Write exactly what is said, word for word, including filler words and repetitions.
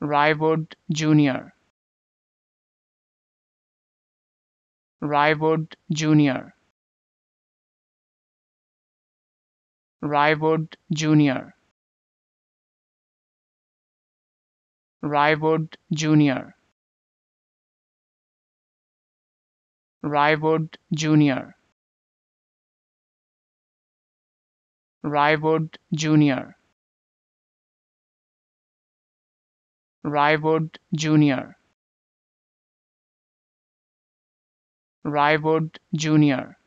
Rywood Junior Rywood Junior Rywood Junior Rywood Junior Rywood Junior Rywood Junior Rywood Junior Rywood Junior